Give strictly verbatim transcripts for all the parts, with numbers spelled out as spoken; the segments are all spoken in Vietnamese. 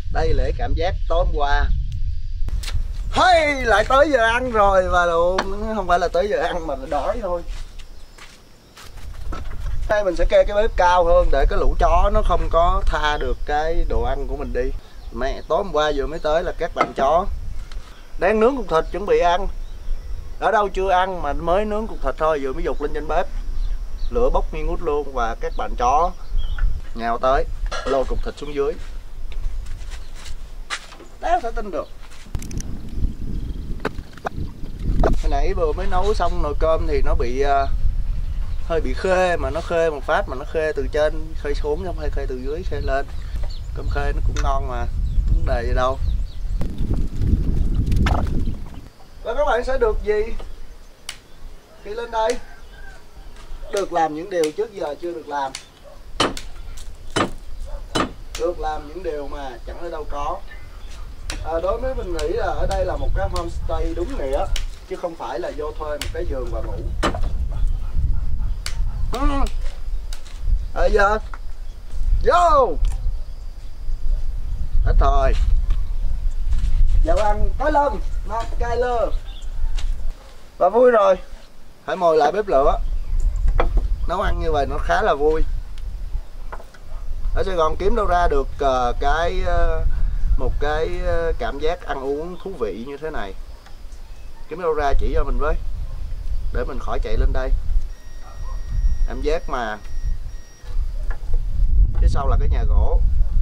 Đây là cảm giác tối hôm qua. Hey, lại tới giờ ăn rồi và luôn, không phải là tới giờ ăn mà là đói thôi. Đây mình sẽ kê cái bếp cao hơn để cái lũ chó nó không có tha được cái đồ ăn của mình đi. Mẹ, tối hôm qua vừa mới tới là các bạn chó đang nướng cục thịt chuẩn bị ăn. Ở đâu chưa ăn mà mới nướng cục thịt thôi, vừa mới dục lên trên bếp. Lửa bốc nghi ngút luôn và các bạn chó nhào tới lôi cục thịt xuống dưới. Đáng phải tin được. Hồi nãy vừa mới nấu xong nồi cơm thì nó bị uh, hơi bị khê, mà nó khê một phát mà nó khê từ trên khê xuống, không hay khê từ dưới khê lên. Cơm khê nó cũng ngon mà, vấn đề gì đâu. Và các bạn sẽ được gì khi lên đây? Được làm những điều trước giờ chưa được làm, được làm những điều mà chẳng ở đâu có. À, đối với mình nghĩ là ở đây là một cái homestay đúng nghĩa, chứ không phải là vô thuê một cái giường và ngủ. Uhm. À, giờ vô hết thôi. Dạo ăn có lân mặt cay lơ và vui rồi, phải mồi lại bếp lửa. Nấu ăn như vậy nó khá là vui. Ở Sài Gòn kiếm đâu ra được uh, cái uh, một cái uh, cảm giác ăn uống thú vị như thế này. Kiếm đâu ra chỉ cho mình với, để mình khỏi chạy lên đây. Cảm giác mà phía sau là cái nhà gỗ,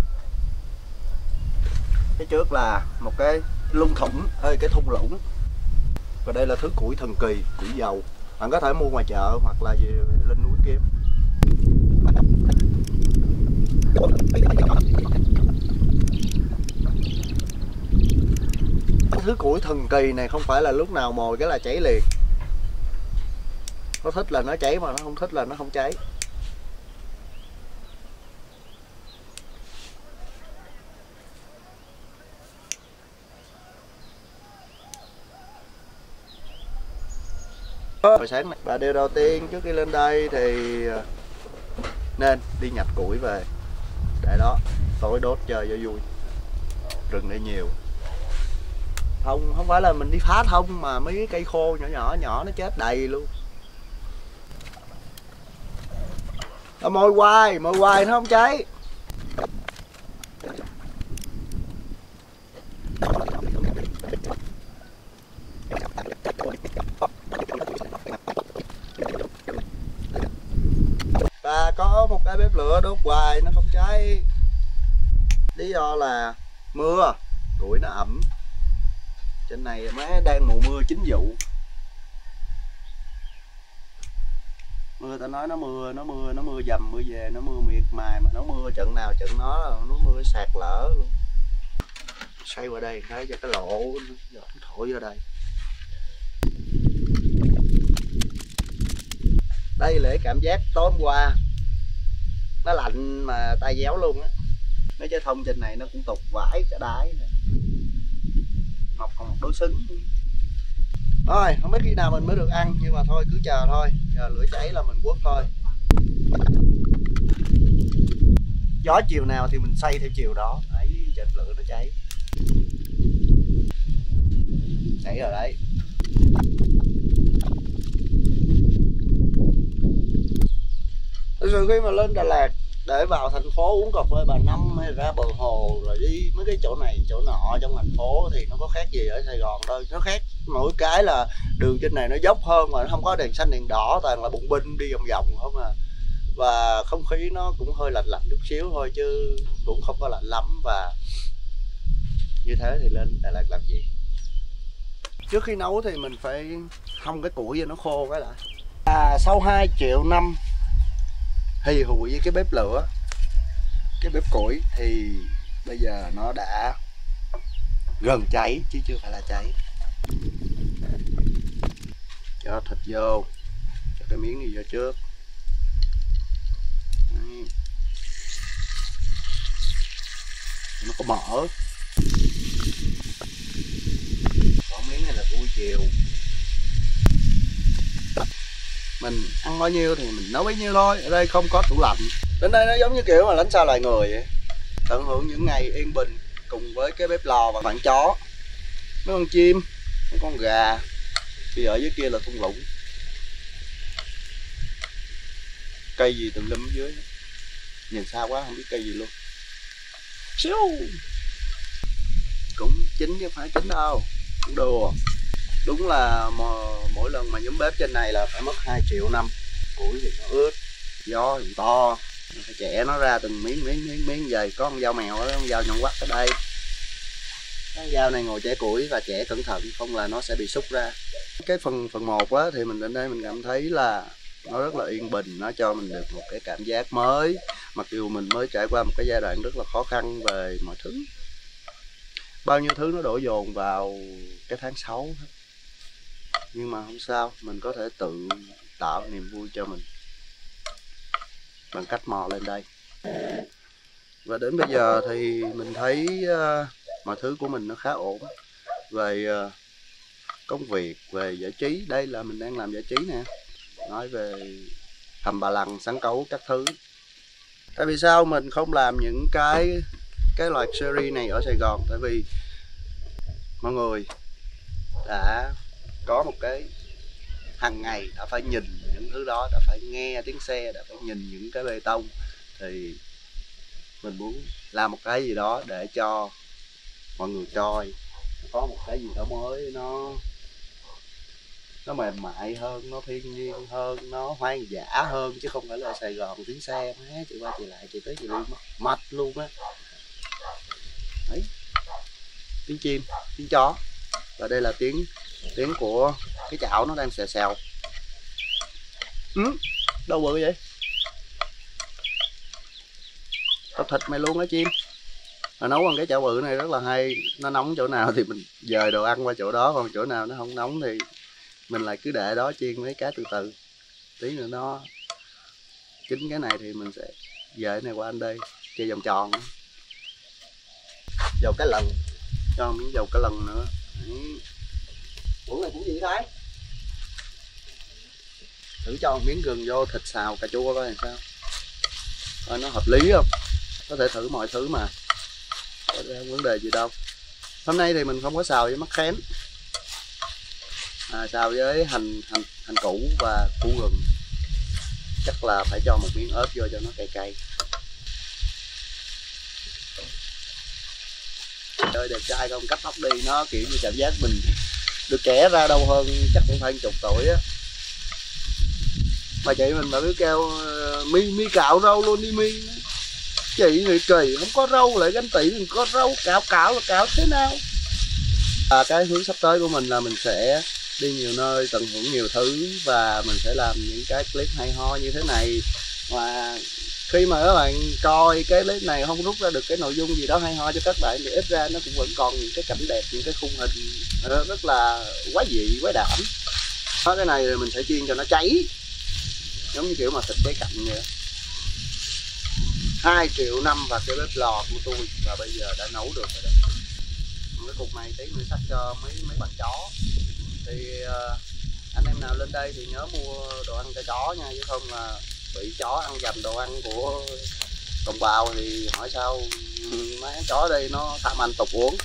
phía trước là một cái lung thủng, ơi cái thung lũng, và đây là thứ củi thần kỳ, củi dầu. Bạn có thể mua ngoài chợ hoặc là gì lên núi kiếm. Thứ củi thần kỳ này không phải là lúc nào mồi cái là cháy liền. Nó thích là nó cháy, mà nó không thích là nó không cháy. Buổi sáng này, và điều đầu tiên trước khi lên đây thì nên đi nhặt củi về để đó tối đốt chơi cho vui. Rừng đây nhiều. Không, không phải là mình đi phá thông mà mấy cái cây khô nhỏ nhỏ nhỏ nó chết đầy luôn. À, mồi hoài, mồi hoài nó không cháy. Và có một cái bếp lửa đốt hoài nó không cháy. Lý do là mưa, củi nó ẩm. Trên này má đang mùa mưa chính vụ. Mưa ta nói nó mưa, nó mưa, nó mưa dầm mưa về, nó mưa miệt mài, mà nó mưa trận nào trận nó là nó mưa sạt lở luôn. Xoay qua đây thấy cho cái lỗ nó thổi vô đây. Đây là cái cảm giác tối hôm qua. Nó lạnh mà tay déo luôn á. Mấy trái thông trên này nó cũng tục vãi cả đáy nè. Mọc còn một đôi sứng. Rồi, không biết khi nào mình mới được ăn, nhưng mà thôi cứ chờ thôi. Chờ lửa cháy là mình quất thôi. Gió chiều nào thì mình xay theo chiều đó. Đấy, chợt lửa nó cháy. Cháy rồi đấy. Thực sự khi mà lên Đà Lạt để vào thành phố uống cà phê Bà Năm hay ra bờ hồ rồi đi mấy cái chỗ này chỗ nọ trong thành phố thì nó có khác gì ở Sài Gòn đâu. Nó khác mỗi cái là đường trên này nó dốc hơn mà nó không có đèn xanh đèn đỏ, toàn là bùng binh đi vòng vòng không à. Và không khí nó cũng hơi lạnh lạnh chút xíu thôi chứ cũng không có lạnh lắm. Và như thế thì lên Đà Lạt làm gì? Trước khi nấu thì mình phải hong cái củi cho nó khô cái đã. À, sau hai triệu năm hì hụi với cái bếp lửa, cái bếp củi thì bây giờ nó đã gần cháy chứ chưa phải là cháy. Cho thịt vô, cho cái miếng này vô trước. Đấy. Nó có mỡ. Còn miếng này là cua chiều. Mình ăn bao nhiêu thì mình nấu bấy nhiêu thôi. Ở đây không có tủ lạnh. Đến đây nó giống như kiểu mà lánh xa loài người vậy. Tận hưởng những ngày yên bình cùng với cái bếp lò và bạn chó, mấy con chim, mấy con gà. Thì ở dưới kia là thung lũng, cây gì tùm lum dưới, nhìn xa quá không biết cây gì luôn. Xíu cũng chín chứ không phải chín đâu, cũng đùa. Đúng là mỗi lần mà nhúm bếp trên này là phải mất hai triệu năm. Củi thì nó ướt, gió thì to, phải chẻ nó ra từng miếng miếng miếng miếng vậy. Có con dao mèo đó, con dao nhọn quắt ở đây. Cái dao này ngồi chẻ củi và chẻ cẩn thận, không là nó sẽ bị xúc ra. Cái phần phần một á thì mình đến đây mình cảm thấy là nó rất là yên bình, nó cho mình được một cái cảm giác mới, mặc dù mình mới trải qua một cái giai đoạn rất là khó khăn về mọi thứ. Bao nhiêu thứ nó đổ dồn vào cái tháng sáu hết. Nhưng mà không sao, mình có thể tự tạo niềm vui cho mình bằng cách mò lên đây. Và đến bây giờ thì mình thấy uh, mọi thứ của mình nó khá ổn. Về uh, công việc, về giải trí, đây là mình đang làm giải trí nè. Nói về hầm bà lằn, sắn cấu các thứ. Tại vì sao mình không làm những cái cái loại series này ở Sài Gòn? Tại vì mọi người đã có một cái hàng ngày đã phải nhìn những thứ đó, đã phải nghe tiếng xe, đã phải nhìn những cái bê tông. Thì mình muốn làm một cái gì đó để cho mọi người coi, có một cái gì đó mới, nó nó mềm mại hơn, nó thiên nhiên hơn, nó hoang dã hơn, chứ không phải là Sài Gòn tiếng xe má chị qua chị lại chị tới chị lui mất mệt luôn á. Đấy, tiếng chim, tiếng chó, và đây là tiếng tiếng của cái chảo nó đang xèo xèo. Ừ, đâu bự vậy? Tao thịt mày luôn á chim. Mà nấu bằng cái chảo bự này rất là hay, nó nóng chỗ nào thì mình dời đồ ăn qua chỗ đó, còn chỗ nào nó không nóng thì mình lại cứ để đó chiên mấy cái từ từ. Tí nữa nó chín cái này thì mình sẽ dời cái này qua anh đây, chơi vòng tròn. Dầu cái lần, cho miếng dầu cái lần nữa. Đấy. Ủa này cũng gì đấy? Thử cho một miếng gừng vô thịt xào cà chua coi làm sao. Coi nó hợp lý không? Có thể thử mọi thứ mà, có vấn đề gì đâu. Hôm nay thì mình không có xào với mắc khén, à, xào với hành hành hành củ và củ gừng. Chắc là phải cho một miếng ớt vô cho nó cay cay. Trời đẹp trai không, cắt tóc đi nó kiểu như cảm giác mình được trẻ ra đâu hơn chắc cũng phải chục tuổi á. Mà chị mình mà cứ kêu mi mi cạo râu luôn đi mi. Chị thì kỳ, không có râu lại ganh tị, mình có râu cạo cạo là cạo thế nào. À, cái hướng sắp tới của mình là mình sẽ đi nhiều nơi, tận hưởng nhiều thứ, và mình sẽ làm những cái clip hay ho như thế này. Và khi mà các bạn coi cái clip này không rút ra được cái nội dung gì đó hay ho cho các bạn thì ít ra nó cũng vẫn còn những cái cảnh đẹp, những cái khung hình rất là quá dị, quá đảm. Đó, cái này thì mình sẽ chiên cho nó cháy, giống như kiểu mà thịt cháy cạnh vậy. Hai triệu năm và cái bếp lò của tôi, và bây giờ đã nấu được rồi đó. Cái cục này tí nữa sắc cho mấy mấy bạn chó. Thì uh, anh em nào lên đây thì nhớ mua đồ ăn cho chó nha, chứ không là bị chó ăn dầm đồ ăn của đồng bào thì hỏi sao mấy chó đây nó tham ăn tục uống.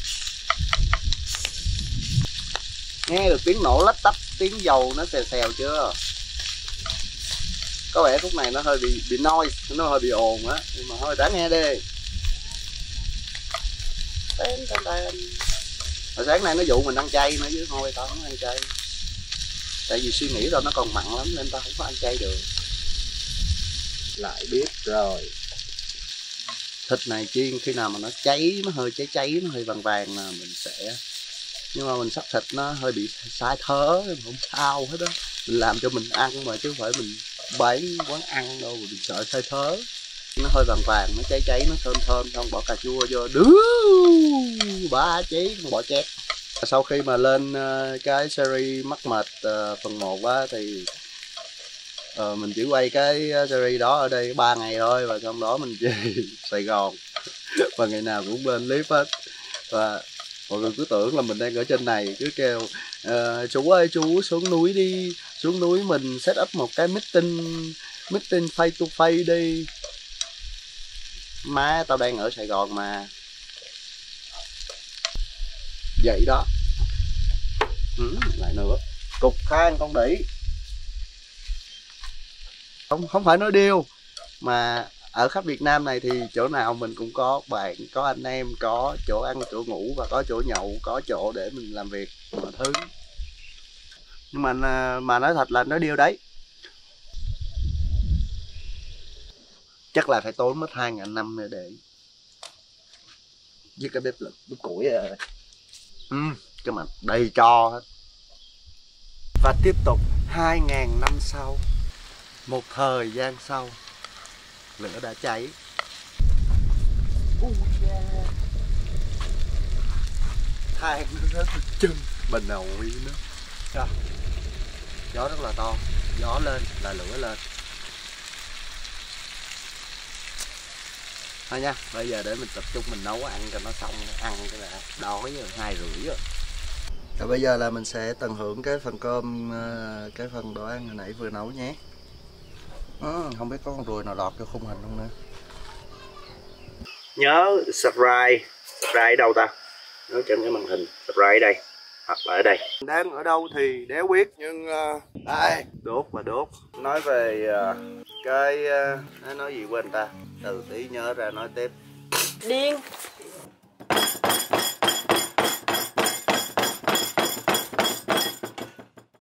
Nghe được tiếng nổ lách tách, tiếng dầu nó xèo xèo chưa? Có vẻ khúc này nó hơi bị bị noise, nó hơi bị ồn á, nhưng mà thôi đã nghe đi. Tên tên tên. Hồi sáng nay nó dụ mình ăn chay nữa chứ thôi tao không ăn chay. Tại vì suy nghĩ rồi nó còn mặn lắm nên tao không có ăn chay được. Lại biết rồi. Thịt này chiên khi nào mà nó cháy, nó hơi cháy cháy, nó hơi vàng vàng là mình sẽ, nhưng mà mình sắp thịt nó hơi bị sai thớ, không sao hết đó. Mình làm cho mình ăn mà chứ không phải mình bán quán ăn đâu, mình sợ sai thớ. Nó hơi vàng vàng, nó cháy cháy, nó thơm thơm, xong bỏ cà chua vô, đứa ba cháy, bỏ chét. Sau khi mà lên cái series mắc mệt phần một á thì uh, mình chỉ quay cái series đó ở đây ba ngày thôi, và trong đó mình về Sài Gòn và ngày nào cũng lên clip hết. Và mọi người cứ tưởng là mình đang ở trên này, cứ kêu uh, chú ơi chú xuống núi đi, xuống núi mình set up một cái meeting meeting face to face đi. Má tao đang ở Sài Gòn mà. vậy đó. Ừ, lại nữa cục than con đỉ, không không phải nói điêu mà ở khắp Việt Nam này thì chỗ nào mình cũng có bạn, có anh em, có chỗ ăn chỗ ngủ và có chỗ nhậu, có chỗ để mình làm việc mọi thứ. Nhưng mà mà nói thật là nói điêu đấy, chắc là phải tốn mất hai ngàn năm nữa để với cái bếp lửa bếp củi rồi. Ừ, cái mặt đầy tro hết. Và tiếp tục hai ngàn năm sau, một thời gian sau, lửa đã cháy. Oh yeah. Than nó rất là chân bà nội nữa. Rồi. Gió rất là to, gió lên là lửa lên. Thôi nha, bây giờ để mình tập trung mình nấu ăn cho nó xong, ăn cái đã, đói rồi, hai rưỡi rồi. Và bây giờ là mình sẽ tận hưởng cái phần cơm, cái phần đồ ăn hồi nãy vừa nấu nhé. Ừ, không biết có con ruồi nào lọt cho khung hình không nữa. Nhớ subscribe, subscribe ở đâu ta? Nhớ trên cái màn hình, subscribe ở đây hoặc là ở đây. Đang ở đâu thì đéo biết, nhưng uh, đây đốt và đốt. Nói về uh, cái uh, nói gì quên ta, từ tí nhớ ra nói tiếp. Điên.